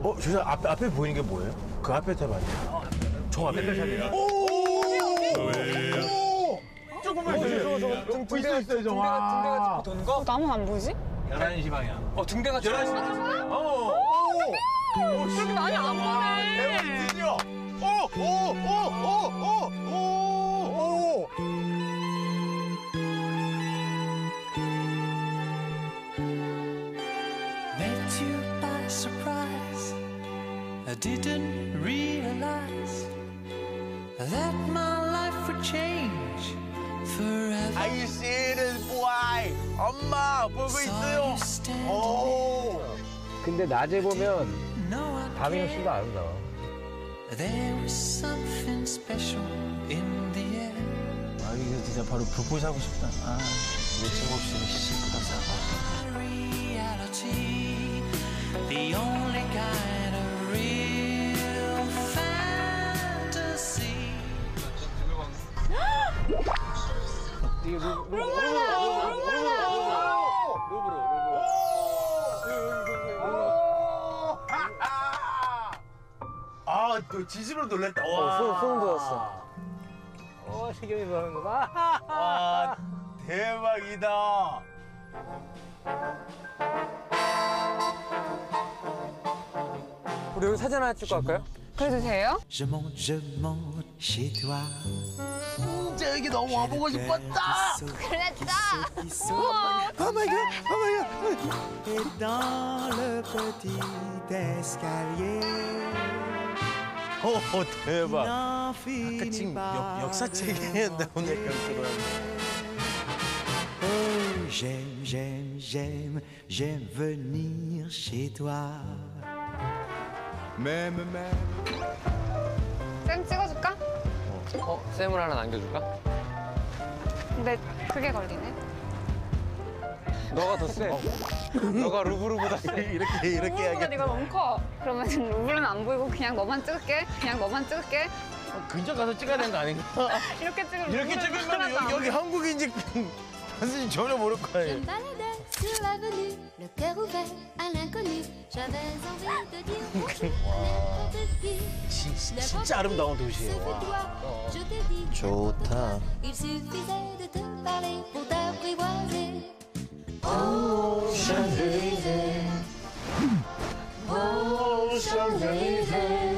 저 앞에 보이는 게 뭐예요? 그 앞에 타봐요. 저 앞에 타잖아요. 조금만 등대가 있어요, 등대가 도는 거? 나무 안 보이지? 11시 방향. 등대가 11시 방향. 그렇게 많이 안 보네. 대박이지요? Met you by surprise. I didn't realize that my life would change forever. I see it, boy. 엄마 보고 있어요. 오. 근데 낮에 보면 No, I 밤이 훨씬 can't. 더 아름다워. There was something special in the air. 이거 진짜 바로 프로포즈 하고 싶다. 여자친구 없으면 시집보다 싸고. Reality, the only kind of real fantasy. 또 진심으로 놀랬다. 와. 소름 돋았어. 시경이 그러는 거 봐. 와, 대박이다. 우리 여기 사진 하나 찍고 갈까요? 그래도 돼요? Je monte chez toi. 진짜 여기 너무 와보고 싶었다. 그랬다. Oh my god, oh my god. Et dans le petit escalier. 대박. n'en 아까 finit 지금 pas 역사책에 de 나온 약간 그런. Oh, j'aime, j'aime, j'aime, j'aime venir chez toi. Même, même. 쌤 찍어줄까? 쌤을 하나 남겨줄까? 근데 그게 걸리네. 너가 더 세. 너가 루브르보다 세. 이렇게 루블보다 해야겠다. 네가 너무 커. 그러면 루블은 안 보이고 그냥 너만 찍을게. 그냥 너만 찍을게. 근처 가서 찍어야 되는 거 아닌가? 이렇게 찍으면 이렇게 루블은 찍으면 하나도 안 여기 한국인지 선생님 전혀 모를 Je 거예요. me baladais sur l'avenue, le cœur ouvert à l'inconnu. J'avais envie de dire bonjour à n'importe qui. 진짜 아름다운 도시예요. Sauf toi, je te dis. 좋다. Il suffisait de te parler pour t'apprivoiser. Champs-Élysées. Oh, Champs-Élysées.